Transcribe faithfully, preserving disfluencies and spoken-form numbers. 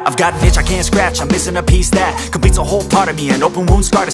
I've got an itch I can't scratch, I'm missing a piece that completes a whole part of me. An open wound scar to